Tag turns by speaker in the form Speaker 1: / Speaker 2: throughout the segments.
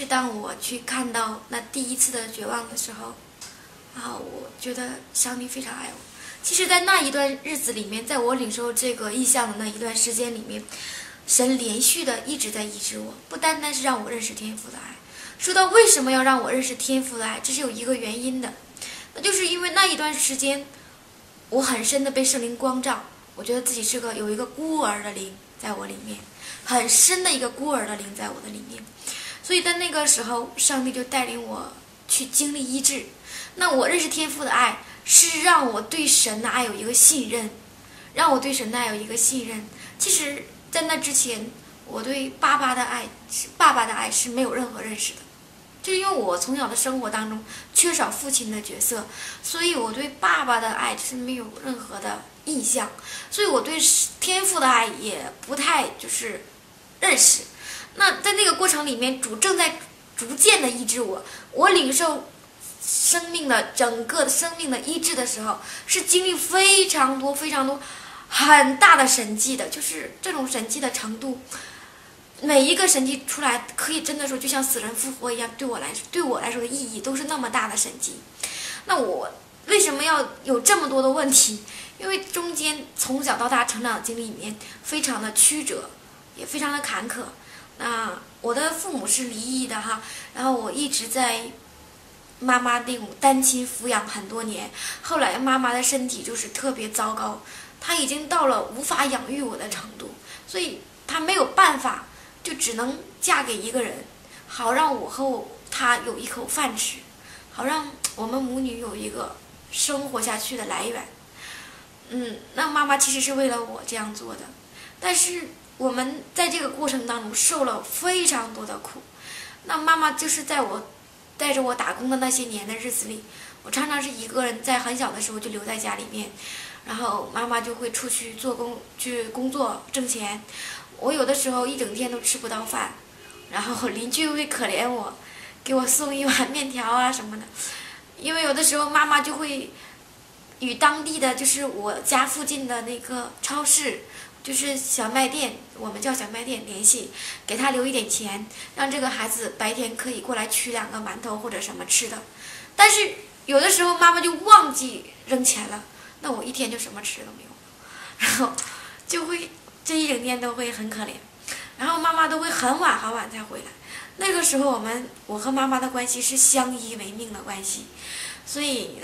Speaker 1: 是当我去看到那第一次的绝望的时候，我觉得上帝非常爱我。其实，在那一段日子里面，在我领受这个异象的那一段时间里面，神连续的一直在医治我，不单单是让我认识天父的爱。说到为什么要让我认识天父的爱，这是有一个原因的，那就是因为那一段时间，我很深的被圣灵光照，我觉得自己是有一个孤儿的灵在我里面，很深的一个孤儿的灵在我的里面。所以在那个时候，上帝就带领我去经历医治。那我认识天父的爱，是让我对神的爱有一个信任，让我对神的爱有一个信任。其实，在那之前，我对爸爸的爱是没有任何认识的，就因为我从小的生活当中缺少父亲的角色，所以我对爸爸的爱是没有任何的印象，所以我对天父的爱也不太认识。那在那个过程里面，主正在逐渐的医治我，我领受整个生命的医治的时候，是经历非常多很大的神迹的，就是这种神迹的程度，每一个神迹出来，可以真的说就像死人复活一样，对我来说的意义都是那么大的神迹。那我为什么要有这么多的问题？因为中间从小到大成长的经历里面非常的曲折，也非常的坎坷。那我的父母是离异的哈，然后我一直在妈妈那种单亲抚养很多年，后来妈妈的身体特别糟糕，她已经到了无法养育我的程度，所以她没有办法，就只能嫁给一个人，好让我和她有一口饭吃，好让我们母女有一个生活下去的来源。那妈妈其实是为了我这样做的，但是我们在这个过程当中受了非常多的苦。那妈妈在我带着我打工的那些年的日子里，我常常是一个人，在很小的时候就留在家里面，然后妈妈就会出去去工作挣钱，我有的时候一整天都吃不到饭，然后邻居会可怜我，给我送一碗面条啊什么的。因为有的时候妈妈就会与当地的我家附近的那个超市，小卖店，我们叫小卖店联系，给他留一点钱，让这个孩子白天可以过来取2个馒头或者什么吃的。但是有的时候妈妈就忘记扔钱了，那我一天就什么吃都没有，然后这一整天都会很可怜，然后妈妈都会很晚才回来。那个时候我和妈妈的关系是相依为命的关系，所以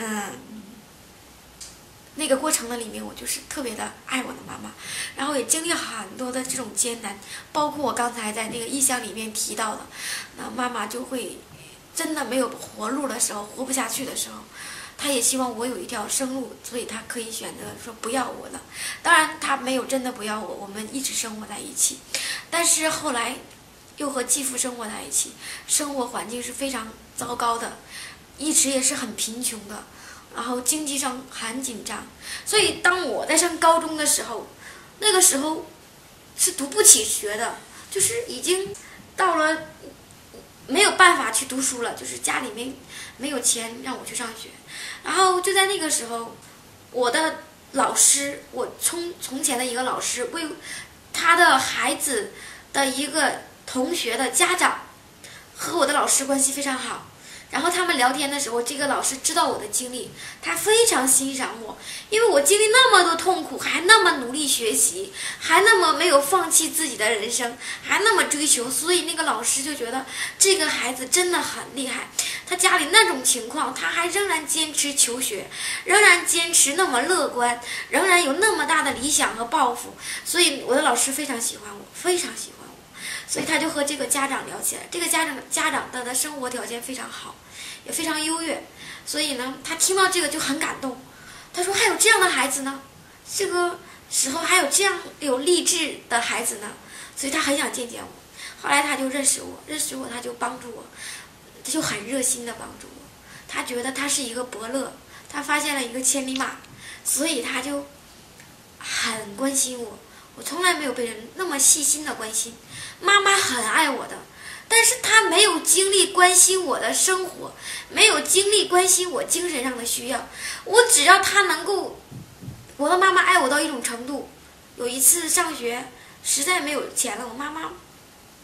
Speaker 1: 那个过程的里面，我特别的爱我的妈妈，然后也经历很多的这种艰难，包括我刚才在那个异象里面提到的，那妈妈就会真的没有活路的时候，活不下去的时候，她也希望我有一条生路，所以她可以选择说不要我了。当然她没有真的不要我，我们一直生活在一起，但是后来又和继父生活在一起，生活环境是非常糟糕的，一直也是很贫穷的，然后经济上很紧张，所以当我在上高中的时候，那个时候是读不起学的，已经到了没有办法去读书了，家里面没有钱让我去上学。然后就在那个时候，我的老师，我从前的一个老师，为他的孩子的一个同学的家长和我的老师关系非常好，然后他们聊天的时候，这个老师知道我的经历，他非常欣赏我，因为我经历那么多痛苦，还那么努力学习，还那么没有放弃自己的人生，还那么追求，所以那个老师就觉得这个孩子真的很厉害。他家里那种情况，他还仍然坚持求学，仍然坚持那么乐观，仍然有那么大的理想和抱负，所以我的老师非常喜欢我，非常喜欢我。所以他就和这个家长聊起来，这个家长的生活条件非常好，也非常优越，所以呢，他听到这个就很感动。他说还有这样的孩子呢，这个时候还有这样有励志的孩子呢，所以他很想见见我。后来他就认识我，他就帮助我，他就很热心的帮助我。他觉得他是一个伯乐，他发现了一个千里马，所以他就很关心我。我从来没有被人那么细心的关心，妈妈很爱我的，但是她没有精力关心我的生活，没有精力关心我精神上的需要。我只要她能够，我的妈妈爱我到一种程度。有一次上学实在没有钱了，我妈妈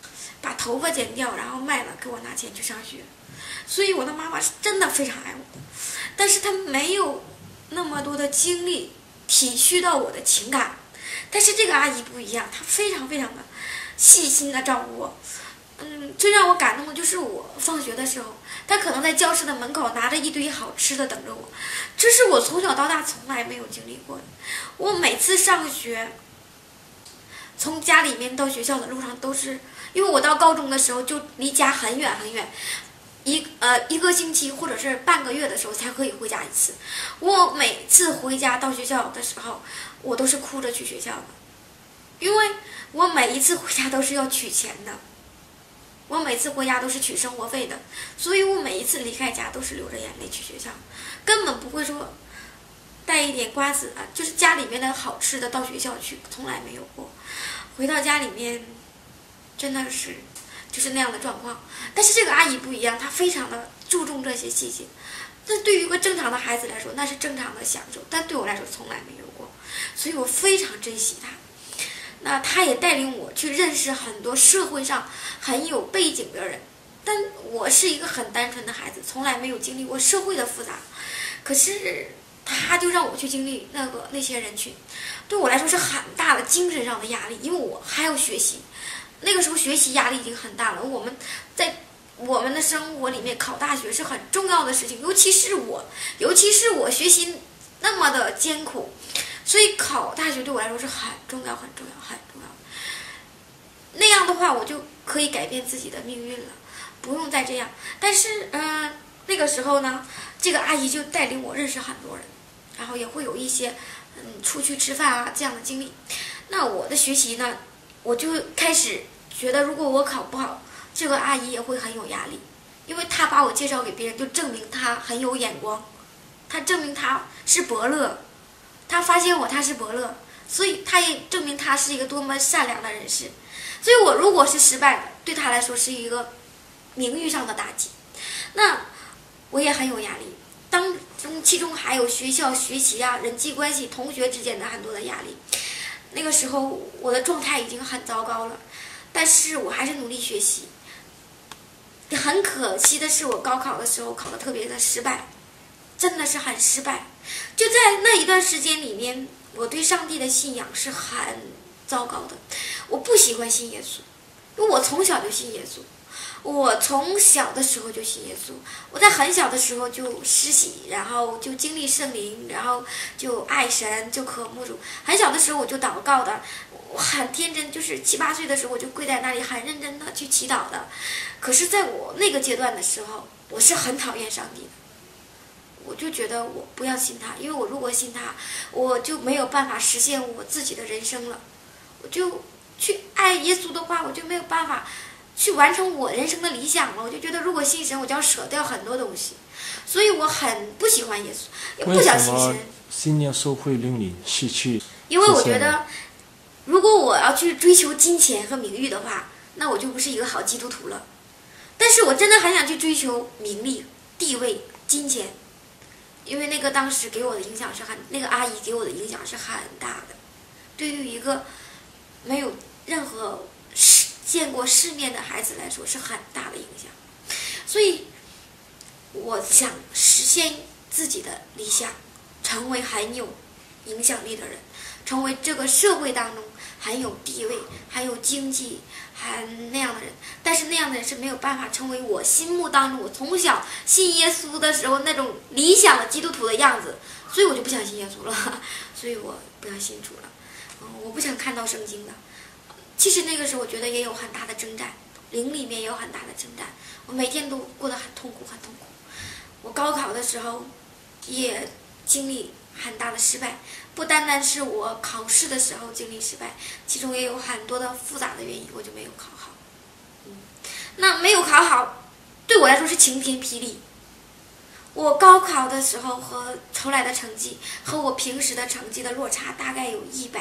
Speaker 1: 把头发剪掉，然后卖了给我拿钱去上学。所以我的妈妈是真的非常爱我的，但是她没有那么多的精力体恤到我的情感。但是这个阿姨不一样，她非常非常的细心的照顾我。最让我感动的就是我放学的时候，她可能在教室的门口拿着一堆好吃的等着我，这是我从小到大从来没有经历过的。我每次上学，从家里面到学校的路上都是，因为我到高中的时候就离家很远很远，一个星期或者是半个月的时候才可以回家一次。我每次回家到学校的时候，我都是哭着去学校的，因为我每一次回家都是要取钱的，我每次回家都是取生活费的，所以我每一次离开家都是流着眼泪去学校，根本不会说带一点瓜子啊，就是家里面的好吃的到学校去，从来没有过。回到家里面，真的是就是那样的状况。但是这个阿姨不一样，她非常的注重这些细节。那对于一个正常的孩子来说，那是正常的享受，但对我来说从来没有过，所以我非常珍惜她。那她也带领我去认识很多社会上很有背景的人，但我是一个很单纯的孩子，从来没有经历过社会的复杂。可是他就让我去经历那些人群，对我来说是很大的精神上的压力，因为我还要学习。那个时候学习压力已经很大了，我们在我们的生活里面考大学是很重要的事情，尤其是我学习那么的艰苦，所以考大学对我来说是很重要很重要很重要。那样的话我就可以改变自己的命运了，不用再这样。但是那个时候呢，这个阿姨就带领我认识很多人，然后也会有一些出去吃饭啊这样的经历。那我的学习呢，我就开始觉得如果我考不好，这个阿姨也会很有压力，因为她把我介绍给别人，就证明她很有眼光，她证明她是伯乐，她发现她是伯乐，所以她也证明她是一个多么善良的人士。所以我如果是失败的，对她来说是一个名誉上的打击，那我也很有压力。其中还有学校学习啊、人际关系、同学之间的很多的压力。那个时候我的状态已经很糟糕了，但是我还是努力学习。很可惜的是，我高考的时候考得特别的失败，真的是很失败。就在那一段时间里面，我对上帝的信仰是很糟糕的。我不喜欢信耶稣，因为我从小就信耶稣。我从小的时候就信耶稣，我在很小的时候就施洗，然后就经历圣灵，然后就爱神，就渴慕主。很小的时候我就祷告的，我很天真，就是7、8岁的时候我就跪在那里很认真的去祈祷的。可是在我那个阶段的时候，我是很讨厌上帝的，我就觉得我不要信他，因为我如果信他，我就没有办法实现我自己的人生了。我就去爱耶稣的话，我就没有办法去完成我人生的理想了。我就觉得如果信神，我就要舍掉很多东西，所以我很不喜欢耶稣，也不想信神。
Speaker 2: 为什么信念受会令你失去？
Speaker 1: 因为我觉得，如果我要去追求金钱和名誉的话，那我就不是一个好基督徒了。但是我真的很想去追求名利、地位、金钱，因为那个当时给我的影响是那个阿姨给我的影响是很大的，对于一个没有任何见过世面的孩子来说是很大的影响。所以我想实现自己的理想，成为很有影响力的人，成为这个社会当中很有地位、很有经济、很那样的人。但是那样的人是没有办法成为我心目当中我从小信耶稣的时候那种理想的基督徒的样子，所以我就不想信耶稣了，所以我不想信主了。我不想看到圣经的。其实那个时候我觉得也有很大的征战，灵里面也有很大的征战，我每天都过得很痛苦很痛苦。我高考的时候也经历很大的失败，不单单是我考试的时候经历失败，其中也有很多的复杂的原因，我就没有考好。那没有考好对我来说是晴天霹雳。我高考的时候和出来的成绩和我平时的成绩的落差大概有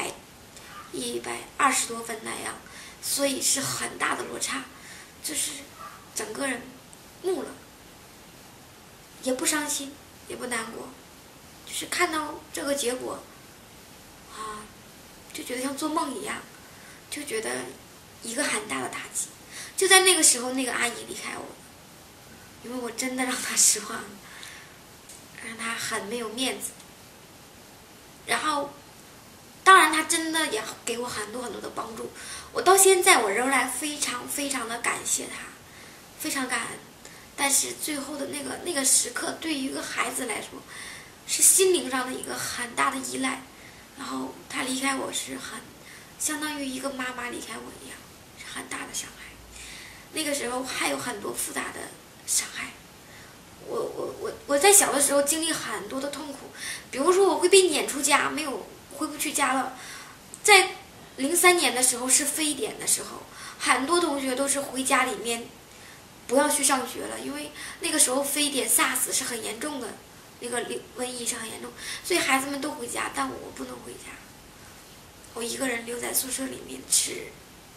Speaker 1: 120多分那样，所以是很大的落差，就是整个人木了，也不伤心也不难过，就是看到这个结果就觉得像做梦一样，就觉得一个很大的打击。 就在那个时候，那个阿姨离开我了，因为我真的让她失望了，让她很没有面子。然后，当然她真的也给我很多很多的帮助，我到现在我仍然非常非常的感谢她，非常感恩。但是最后的那个时刻，对于一个孩子来说，是心灵上的一个很大的依赖。然后她离开我是相当于一个妈妈离开我一样，是很大的伤害。那个时候还有很多复杂的伤害。我在小的时候经历很多的痛苦，比如说我会被撵出家，回不去家了。在03年的时候是非典的时候，很多同学都是回家里面不要去上学了，因为那个时候非典 SARS 是很严重的，那个瘟疫是很严重，所以孩子们都回家，但我不能回家，我一个人留在宿舍里面吃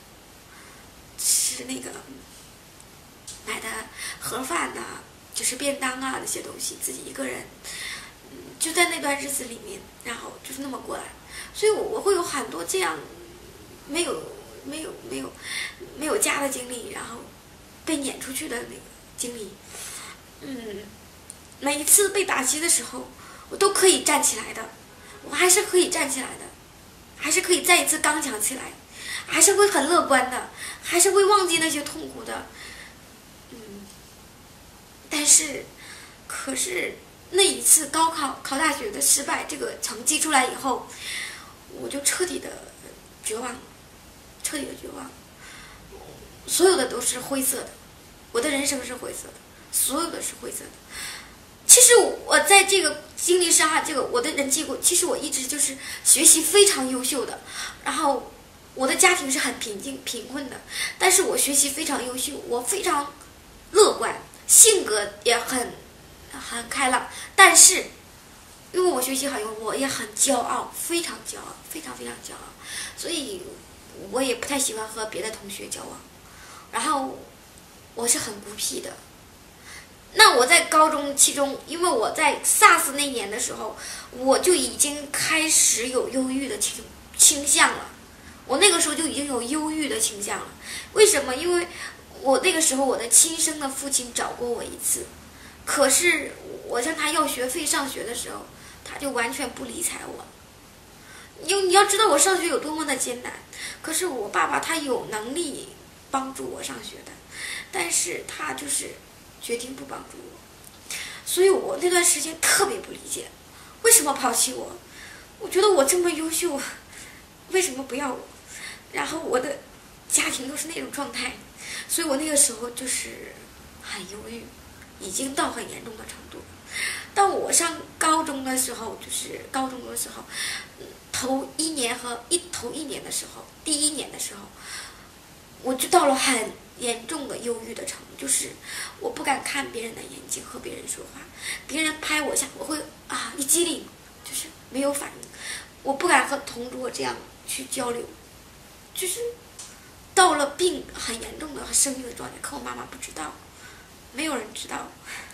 Speaker 1: 那个买的盒饭呐，就是便当啊那些东西，自己一个人，就在那段日子里面，然后就是那么过来，所以我会有很多这样没有家的经历，然后被撵出去的那个经历。每一次被打击的时候，我都可以站起来的，我还是可以站起来的，还是可以再一次刚强起来，还是会很乐观的，还是会忘记那些痛苦的。可是那一次高考考大学的失败，这个成绩出来以后，我就彻底的绝望，彻底的绝望。所有的都是灰色的，我的人生是灰色的，所有的是灰色的。其实我在这个经历上，我的人际关系，其实我一直就是学习非常优秀的，然后我的家庭是很贫困的，但是我学习非常优秀，我非常乐观，性格也很开朗，但是因为我学习很优，我也很骄傲，非常骄傲，非常非常骄傲，所以我也不太喜欢和别的同学交往，然后我是很孤僻的。那我在高中期中，因为我在 SARS 那年的时候，我就已经开始有忧郁的倾向了。我那个时候就已经有忧郁的倾向了。为什么？因为我那个时候我的亲生的父亲找过我一次，可是我向他要学费上学的时候，他就完全不理睬我。你要知道我上学有多么的艰难，可是我爸爸他有能力帮助我上学的，但是他就是决定不帮助我，所以我那段时间特别不理解，为什么抛弃我？我觉得我这么优秀，为什么不要我？然后我的家庭都是那种状态，所以我那个时候就是很忧郁，已经到很严重的程度。当我上高中的时候，头一年的时候，第一年的时候，我就到了很严重的忧郁的程度，就是我不敢看别人的眼睛和别人说话，别人拍我一下，我会一激灵，就是没有反应，我不敢和同桌这样去交流，就是到了病很严重的生病的状态，可我妈妈不知道，没有人知道，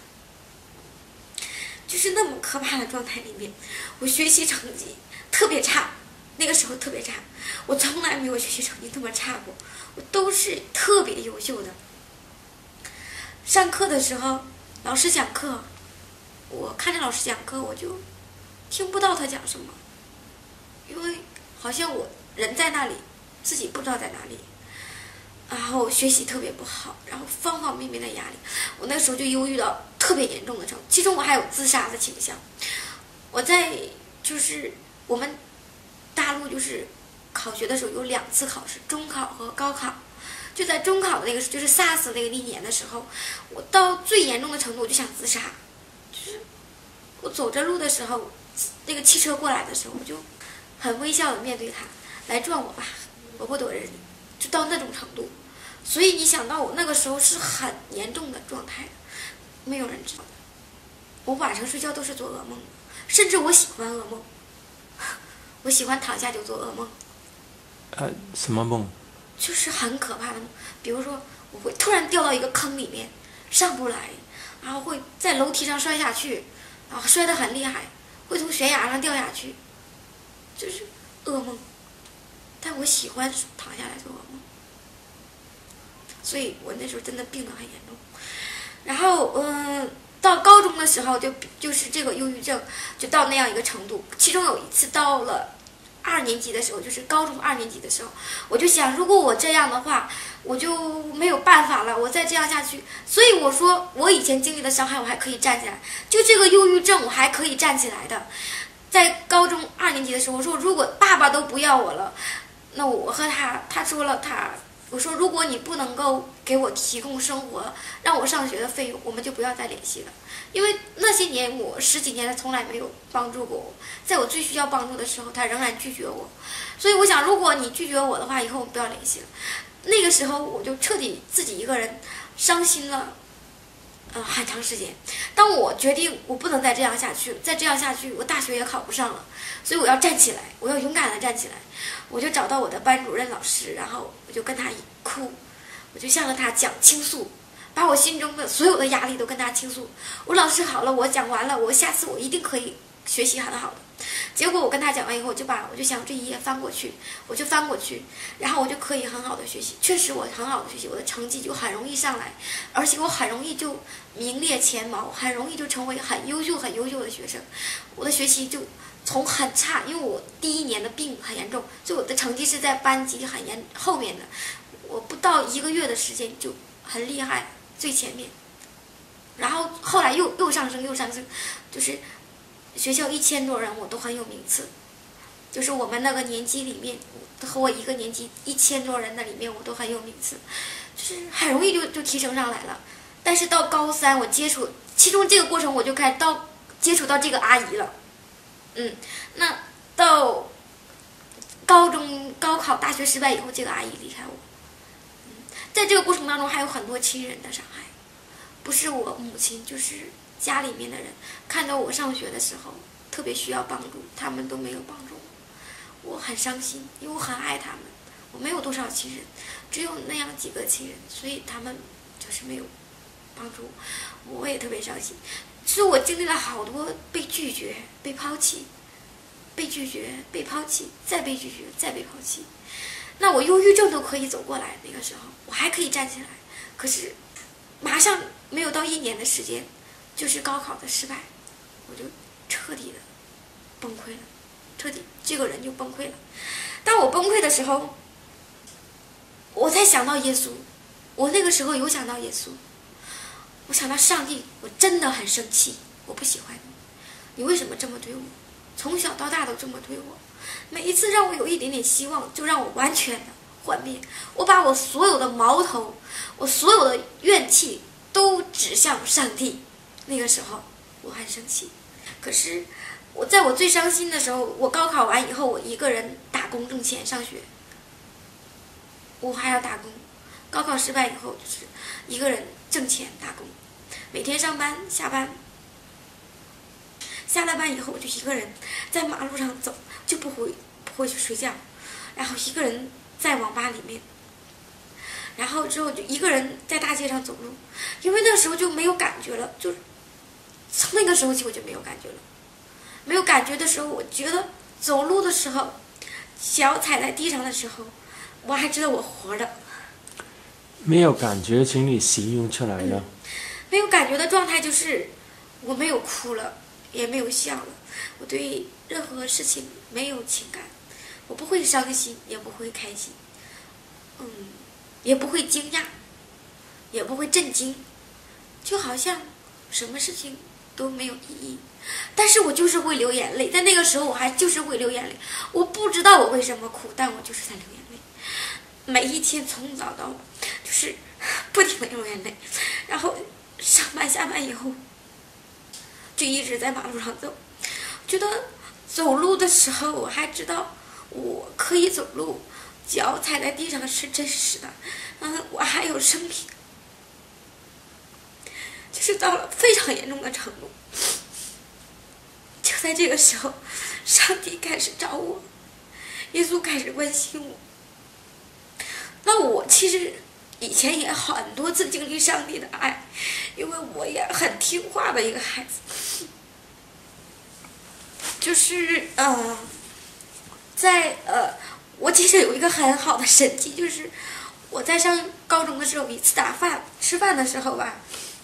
Speaker 1: 就是那么可怕的状态里面，我学习成绩特别差，那个时候特别差，我从来没有学习成绩这么差过，我都是特别优秀的。上课的时候，老师讲课，我看着老师讲课，我就听不到他讲什么，因为好像我人在那里，自己不知道在哪里，然后学习特别不好，然后方方面面的压力，我那时候就忧郁到特别严重的程度，其中我还有自杀的倾向。我在我们大陆就是考学的时候有2次考试，中考和高考。就在中考的那个就是 SARS 那一年的时候，我到最严重的程度我就想自杀，就是我走着路的时候，那个汽车过来的时候，我就很微笑的面对他，来撞我吧，我不躲着你，就到那种程度。所以你想到我那个时候是很严重的状态，没有人知道的。我晚上睡觉都是做噩梦，甚至我喜欢噩梦，我喜欢躺下就做噩梦。
Speaker 2: 什么梦？
Speaker 1: 就是很可怕的梦，比如说我会突然掉到一个坑里面，上不来，然后会在楼梯上摔下去，然后摔得很厉害，会从悬崖上掉下去，就是噩梦。但我喜欢躺下来做噩梦。 所以我那时候真的病得很严重。然后到高中的时候就是这个忧郁症就到那样一个程度。其中有一次到了2年级的时候，就是高中2年级的时候，我就想，如果我这样的话，我就没有办法了，我再这样下去。所以我说，我以前经历的伤害，我还可以站起来。就这个忧郁症，我还可以站起来的。在高中2年级的时候，我说，如果爸爸都不要我了，那我和他说了我说，如果你不能够给我提供生活，让我上学的费用，我们就不要再联系了。因为那些年我10几年他从来没有帮助过我，在我最需要帮助的时候，他仍然拒绝我。所以我想，如果你拒绝我的话，以后我们不要联系了。那个时候我就彻底自己一个人伤心了，很长时间。当我决定我不能再这样下去，再这样下去，我大学也考不上了，所以我要站起来，我要勇敢地站起来。我就找到我的班主任老师，然后我就跟他一哭，我就向着他倾诉，把我心中的所有的压力都跟他倾诉。我老师好了，我讲完了，我下次我一定可以学习很好的。结果我跟他讲完以后，我就想这一页翻过去，我就翻过去，然后我就可以很好的学习。确实我很好的学习，我的成绩就很容易上来，而且我很容易就名列前茅，很容易就成为很优秀的学生。我的学习就从很差，因为我第1年的病很严重，所以我的成绩是在班级后面的。我不到1个月的时间就很厉害，最前面。然后后来又上升，就是学校1000多人我都很有名次，就是我们那个年级里面和我一个年级1000多人的里面我都很有名次，就是很容易就提升上来了。但是到高3我其中这个过程我就开始接触到这个阿姨了。那到高中高考大学失败以后，这个阿姨离开我。在这个过程当中还有很多亲人的伤害，不是我母亲就是家里面的人，看到我上学的时候特别需要帮助，他们都没有帮助我，我很伤心，因为我很爱他们。我没有多少亲人，只有那样几个亲人，所以他们就是没有帮助我也特别伤心。所以我经历了好多被拒绝、被抛弃、被拒绝、被抛弃，再被拒绝、再被抛弃。那我忧郁症都可以走过来，那个时候我还可以站起来，可是马上没有到1年的时间，就是高考的失败，我就彻底的崩溃了，这个人就崩溃了。当我崩溃的时候，我才想到耶稣，我那个时候有想到耶稣，我想到上帝，我真的很生气，我不喜欢你，你为什么这么对我？从小到大都这么对我，每一次让我有一点点希望，就让我完全的幻灭。我把我所有的矛头，我所有的怨气都指向上帝。那个时候我很生气，可是在我最伤心的时候，我高考完以后，我一个人打工挣钱上学，我还要打工。高考失败以后，就是一个人挣钱打工，每天上班下班。下了班以后，我就一个人在马路上走，就不会去睡觉，然后一个人在网吧里面，然后之后就一个人在大街上走路，因为那时候就没有感觉了，就是从那个时候起我就没有感觉了。没有感觉的时候，我觉得走路的时候，脚踩在地上的时候，我还知道我活着。
Speaker 2: 没有感觉，请你形容出来了。
Speaker 1: 没有感觉的状态就是我没有哭了，也没有笑了，我对任何事情没有情感，我不会伤心，也不会开心，也不会惊讶，也不会震惊，就好像什么事情都没有意义。但是我就是会流眼泪，在那个时候我还就是会流眼泪，我不知道我为什么哭，但我就是在流眼泪。每一天从早到晚就是不停的流眼泪，然后上班下班以后就一直在马路上走，觉得走路的时候我还知道我可以走路，脚踩在地上是真实的，我还有生命，就是到了非常严重的程度。就在这个时候，上帝开始找我，耶稣开始关心我。那我其实以前也很多次经历上帝的爱，因为我也很听话的一个孩子。就是我其实有一个很好的神迹，就是我在上高中的时候，一次吃饭的时候吧，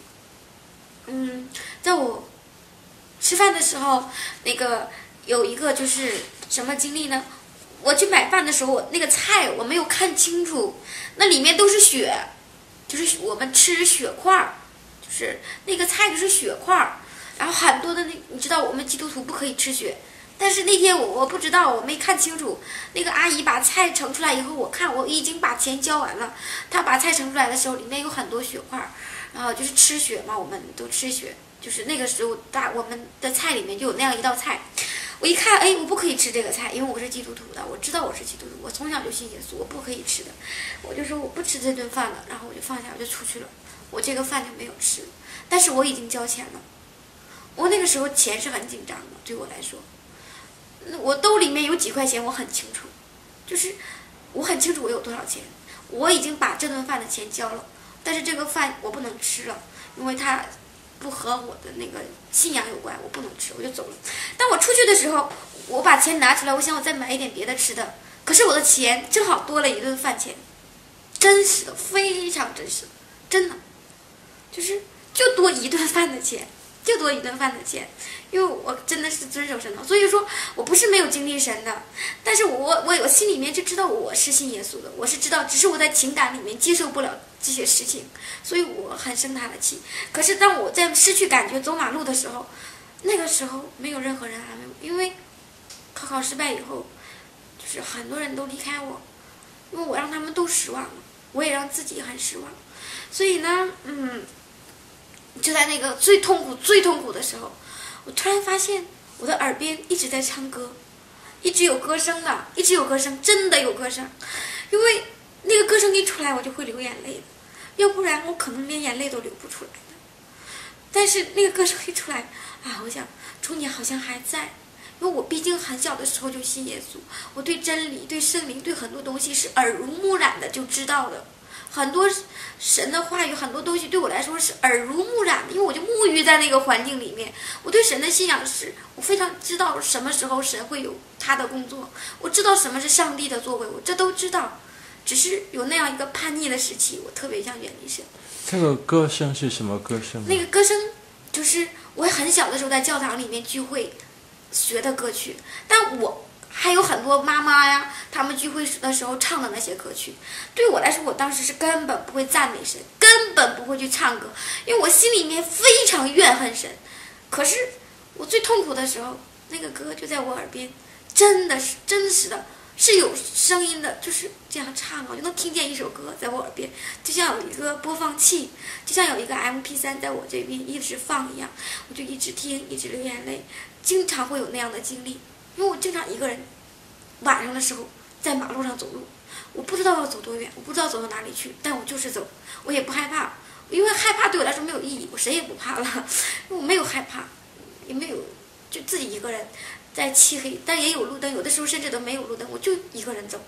Speaker 1: 在我吃饭的时候，那个有一个就是什么经历呢？我去买饭的时候，我那个菜我没有看清楚，那里面都是血，就是我们吃血块儿，就是那个菜就是血块儿，然后很多的你知道我们基督徒不可以吃血，但是那天我不知道，我没看清楚，那个阿姨把菜盛出来以后，我已经把钱交完了，她把菜盛出来的时候，里面有很多血块儿，然后就是吃血嘛，我们都吃血，就是那个时候我们的菜里面就有那样一道菜。我一看，我不可以吃这个菜，因为我是基督徒的，我知道我是基督徒，我从小就信耶稣，我不可以吃的。我就说我不吃这顿饭了，然后我就放下，我就出去了，我这个饭就没有吃。但是我已经交钱了，我那个时候钱是很紧张的，对我来说，我兜里面有几块钱，我很清楚，就是我很清楚我有多少钱，我已经把这顿饭的钱交了，但是这个饭我不能吃了，因为它不和我的那个信仰有关，我不能吃，我就走了。当我出去的时候，我把钱拿出来，我想我再买一点别的吃的，可是我的钱正好多了一顿饭钱，真实的，非常真实，真的，就多一顿饭的钱，就多一顿饭的钱，因为我真的是遵守神的，所以说我不是没有经历神的，但是我心里面就知道我是信耶稣的，我是知道，只是我在情感里面接受不了这些事情，所以我很生他的气。可是当我在失去感觉走马路的时候，那个时候没有任何人安慰我，因为考失败以后，就是很多人都离开我，因为我让他们都失望了，我也让自己很失望，所以呢，就在那个最痛苦的时候，我突然发现我的耳边一直在唱歌，一直有歌声的，一直有歌声，真的有歌声，因为那个歌声一出来我就会流眼泪的，要不然我可能连眼泪都流不出来的。但是那个歌声一出来啊，我想主你好像还在，因为我毕竟很小的时候就信耶稣，我对真理对圣灵对很多东西是耳濡目染的就知道的，很多神的话语很多东西对我来说是耳濡目染的，因为我就沐浴在那个环境里面，我对神的信仰是我非常知道什么时候神会有他的工作，我知道什么是上帝的作为，我这都知道，只是有那样一个叛逆的时期，我特别想远离神。
Speaker 2: 这个歌声是什么歌声？
Speaker 1: 那个歌声就是我很小的时候在教堂里面聚会学的歌曲，但我还有很多妈妈呀，他们聚会的时候唱的那些歌曲，对我来说，我当时是根本不会赞美神，根本不会去唱歌，因为我心里面非常怨恨神。可是我最痛苦的时候，那个歌就在我耳边，真的是真实的，是有声音的，就是这样唱，我就能听见一首歌在我耳边，就像有一个播放器，就像有一个 MP3 在我这边一直放一样，我就一直听，一直流眼泪，经常会有那样的经历。因为我经常一个人晚上的时候在马路上走路，我不知道要走多远，我不知道走到哪里去，但我就是走，我也不害怕，因为害怕对我来说没有意义，我谁也不怕了，因为我没有害怕，也没有，就自己一个人在漆黑，但也有路灯，有的时候甚至都没有路灯，我就一个人走。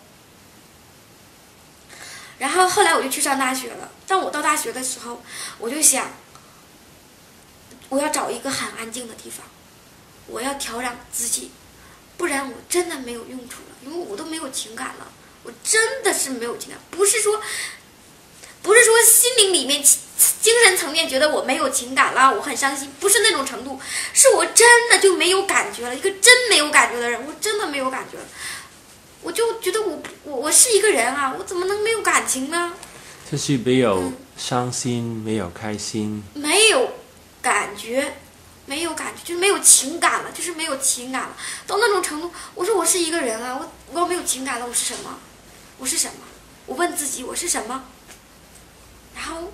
Speaker 1: 然后后来我就去上大学了，当我到大学的时候，我就想我要找一个很安静的地方，我要调养自己，不然我真的没有用处了，因为我都没有情感了，我真的是没有情感，不是说心灵里面精神层面觉得我没有情感了，我很伤心，不是那种程度，是我真的就没有感觉了，一个真没有感觉的人，我真的没有感觉了，我就觉得我是一个人啊，我怎么能没有感情呢？
Speaker 2: 就是没有伤心，没有开心，
Speaker 1: 没有感觉，没有感觉，就是没有情感了，就是没有情感了，到那种程度，我说我是一个人啊，我要没有情感了，我是什么？我是什么？我问自己我是什么？然后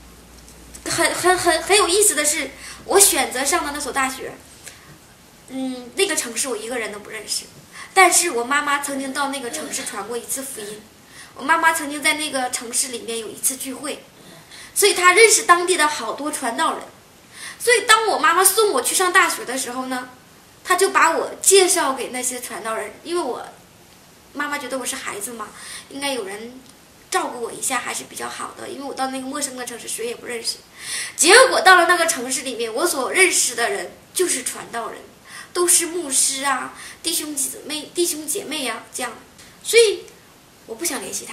Speaker 1: 很有意思的是，我选择上的那所大学，那个城市我一个人都不认识，但是我妈妈曾经到那个城市传过一次福音，我妈妈曾经在那个城市里面有一次聚会，所以她认识当地的好多传道人，所以当我妈妈送我去上大学的时候呢，她就把我介绍给那些传道人，因为我妈妈觉得我是孩子嘛，应该有人照顾我一下还是比较好的，因为我到那个陌生的城市谁也不认识，结果到了那个城市里面，我所认识的人就是传道人，都是牧师啊，弟兄姐妹呀，这样，所以我不想联系他们，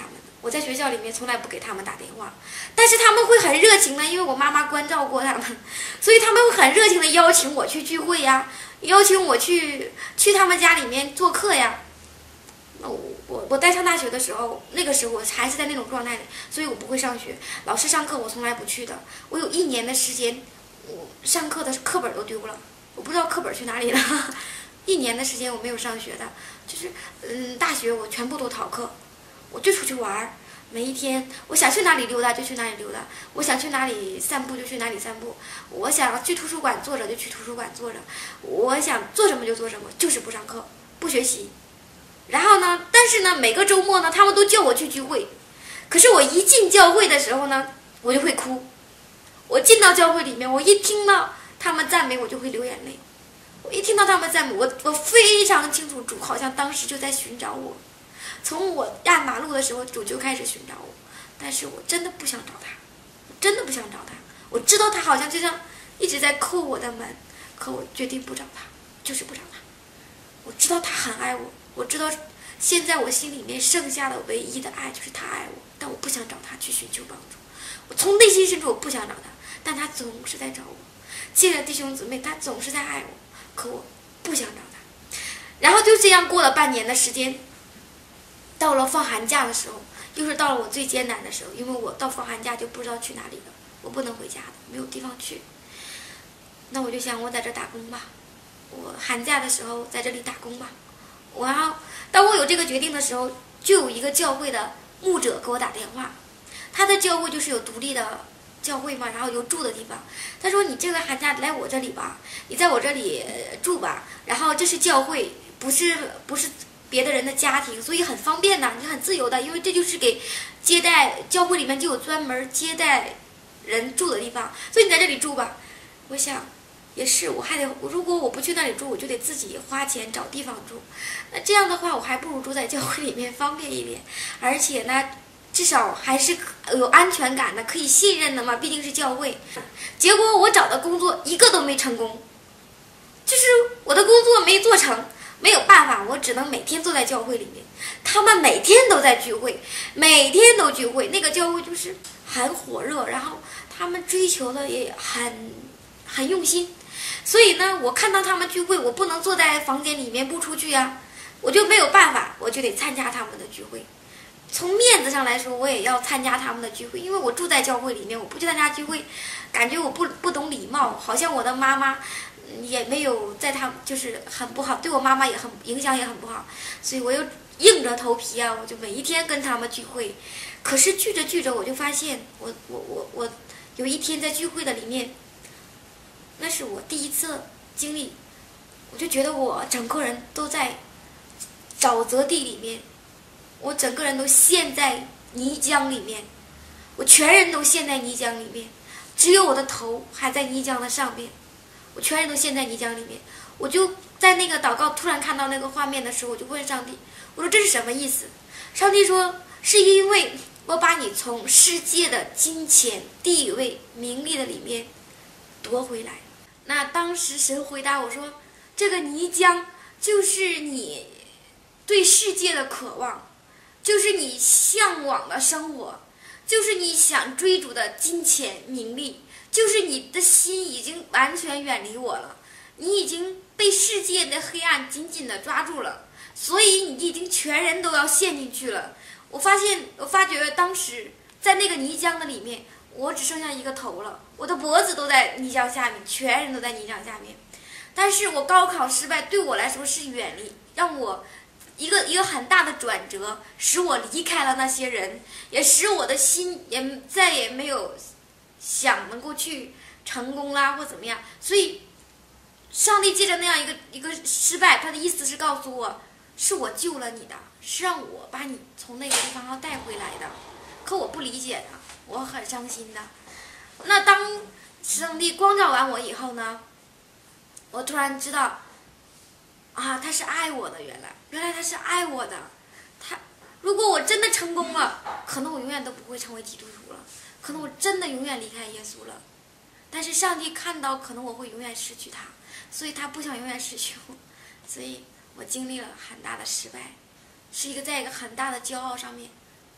Speaker 1: 我在学校里面从来不给他们打电话，但是他们会很热情的，因为我妈妈关照过他们，所以他们会很热情的邀请我去聚会呀，邀请我去他们家里面做客呀。我在上大学的时候，那个时候我还是在那种状态里，所以我不会上学，老师上课我从来不去的。我有1年的时间，我上课的课本都丢了，我不知道课本去哪里了。1年的时间我没有上学的，就是大学我全部都逃课，我就出去玩儿。每一天我想去哪里溜达就去哪里溜达，我想去哪里散步就去哪里散步，我想去图书馆坐着就去图书馆坐着，我想做什么就做什么，就是不上课不学习。然后呢，但是呢，每个周末呢，他们都叫我去聚会，可是我一进教会的时候呢，我就会哭。我进到教会里面，我一听到他们赞美，我就会流眼泪。我一听到他们赞美，我非常清楚，主好像当时就在寻找我。从我压马路的时候，主就开始寻找我，但是我真的不想找他，我真的不想找他。我知道他好像就像一直在叩我的门，可我决定不找他，就是不找他。我知道他很爱我。我知道现在我心里面剩下的唯一的爱就是他爱我，但我不想找他去寻求帮助。我从内心深处我不想找他，但他总是在找我。借着弟兄姊妹，他总是在爱我，可我不想找他。然后就这样过了半年的时间，到了放寒假的时候，又是到了我最艰难的时候，因为我到放寒假就不知道去哪里了，我不能回家的，没有地方去。那我就想我在这打工吧，我寒假的时候在这里打工吧。当我有这个决定的时候，就有一个教会的牧者给我打电话，他的教会就是有独立的教会嘛，然后有住的地方。他说：“你这个寒假来我这里吧，你在我这里住吧。然后这是教会，不是别的人的家庭，所以很方便的，你很自由的，因为这就是给接待教会里面就有专门接待人住的地方，所以你在这里住吧。”我想。也是，如果我不去那里住，我就得自己花钱找地方住。那这样的话，我还不如住在教会里面方便一点，而且呢，至少还是有安全感的，可以信任的嘛，毕竟是教会。结果我找的工作一个都没成功，就是我的工作没做成，没有办法，我只能每天坐在教会里面。他们每天都在聚会，每天都聚会，那个教会就是很火热，然后他们追求的也很用心。所以呢，我看到他们聚会，我不能坐在房间里面不出去呀，我就没有办法，我就得参加他们的聚会。从面子上来说，我也要参加他们的聚会，因为我住在教会里面，我不去参加聚会，感觉我不懂礼貌，好像我的妈妈也没有在他就是很不好，对我妈妈也很影响也很不好，所以我又硬着头皮啊，我就每一天跟他们聚会。可是聚着，我就发现我有一天在聚会的里面。那是我第一次经历，我就觉得我整个人都在沼泽地里面，我整个人都陷在泥浆里面，我全人都陷在泥浆里面，只有我的头还在泥浆的上面，我全人都陷在泥浆里面。我就在那个祷告突然看到那个画面的时候，我就问上帝，我说这是什么意思？上帝说是因为我把你从世界的金钱、地位、名利的里面夺回来。那当时神回答我说，这个泥浆就是你对世界的渴望，就是你向往的生活，就是你想追逐的金钱名利，就是你的心已经完全远离我了，你已经被世界的黑暗紧紧地抓住了，所以你已经全人都要陷进去了。我发觉当时在那个泥浆的里面，我只剩下一个头了，我的脖子都在泥浆下面，全人都在泥浆下面。但是我高考失败对我来说是远离，让我一个很大的转折，使我离开了那些人，也使我的心也再也没有想能够去成功啦或怎么样。所以上帝借着那样一个失败，他的意思是告诉我，是我救了你的，是让我把你从那个地方要带回来的。可我不理解的，我很伤心的。那当上帝光照完我以后呢，我突然知道啊，他是爱我的，原来他是爱我的。如果我真的成功了，可能我永远都不会成为基督徒了，可能我真的永远离开耶稣了。但是上帝看到可能我会永远失去他，所以他不想永远失去我，所以我经历了很大的失败，是在一个很大的骄傲上面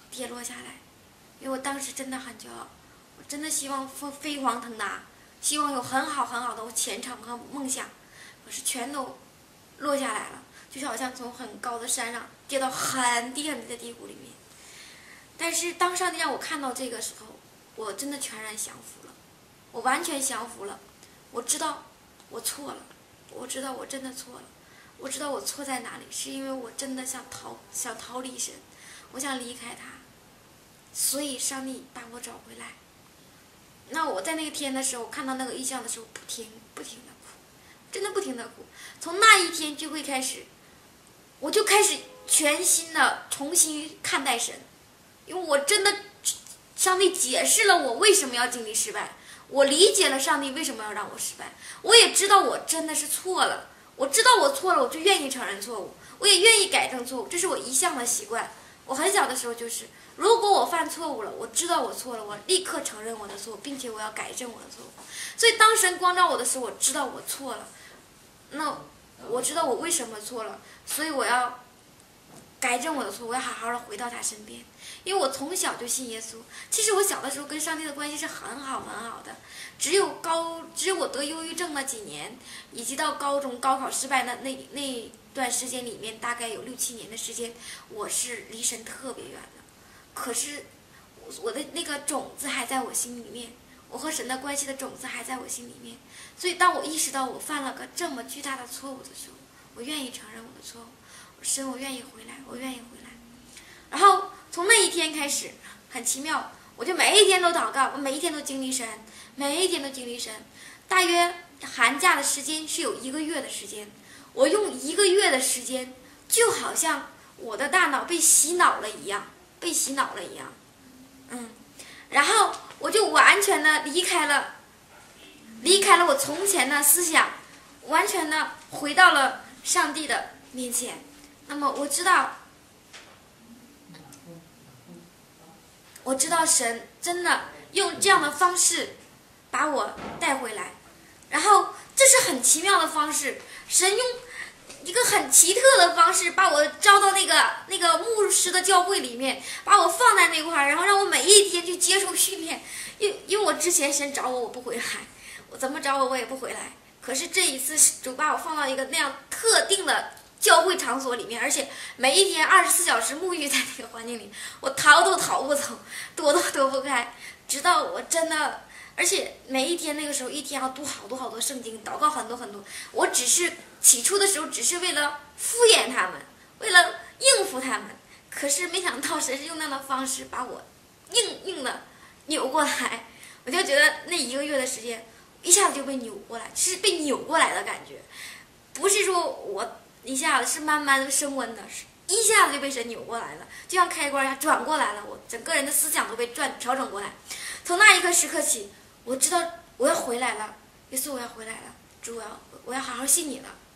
Speaker 1: 跌落下来，因为我当时真的很骄傲，我真的希望飞黄腾达，希望有很好的前程和梦想，可是全都落下来了，就好像从很高的山上跌到很低的低谷里面。但是当上帝让我看到这个时候，我真的全然降服了，我完全降服了。我知道我错了，我知道我真的错了，我知道我错在哪里，是因为我真的想逃离神，我想离开他，所以上帝把我找回来。那我在那个天的时候，看到那个异象的时候，不停的哭，真的不停的哭。从那一天聚会开始，我就开始全新的重新看待神，因为我真的，上帝解释了我为什么要经历失败，我理解了上帝为什么要让我失败，我也知道我真的是错了，我知道我错了，我就愿意承认错误，我也愿意改正错误，这是我一向的习惯。我很小的时候就是，如果我犯错误了，我知道我错了，我立刻承认我的错误，并且我要改正我的错误。所以当神光照我的时候，我知道我错了，那我知道我为什么错了，所以我要改正我的错误，我要好好的回到他身边。因为我从小就信耶稣，其实我小的时候跟上帝的关系是很好的，只有我得忧郁症那几年，以及到高中高考失败那段时间里面，大概有6-7年的时间，我是离神特别远的。可是我的那个种子还在我心里面，我和神的关系的种子还在我心里面。所以当我意识到我犯了个这么巨大的错误的时候，我愿意承认我的错误，神，我愿意回来，我愿意回来。然后从那一天开始，很奇妙，我就每一天都祷告，我每一天都经历神，每一天都经历神。大约寒假的时间是有1个月的时间，我用1个月的时间，就好像我的大脑被洗脑了一样，然后我就完全的离开了我从前的思想，完全的回到了上帝的面前。那么我知道神真的用这样的方式把我带回来，然后这是很奇妙的方式，神用一个很奇特的方式把我招到那个牧师的教会里面，把我放在那块儿，然后让我每一天去接受训练。因为我之前神找我不回来，我怎么找我也不回来，可是这一次主把我放到一个那样特定的教会场所里面，而且每一天24小时沐浴在那个环境里，我逃都逃不走，躲都躲不开，直到我真的，而且每一天那个时候一天要读好多圣经，祷告很多。我只是起初的时候只是为了敷衍他们，为了应付他们，可是没想到神是用那样的方式把我硬的扭过来。我就觉得那1个月的时间一下子就被扭过来，是被扭过来的感觉，不是说我一下子是慢慢的升温的，是一下子就被神扭过来了，就像开关一下转过来了，我整个人的思想都被调整过来。从那一刻时刻起，我知道我要回来了，耶稣，我要回来了，主，我要好好信你了。